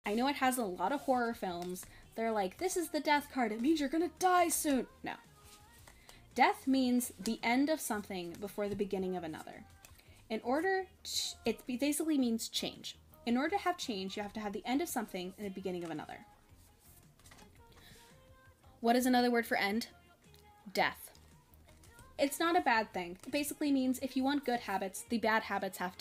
I know it has a lot of horror films. They're like, this is the death card. It means you're gonna die soon. No. Death means the end of something before the beginning of another. It basically means change. In order to have change, you have to have the end of something and the beginning of another. What is another word for end? Death. It's not a bad thing. It basically means if you want good habits, the bad habits have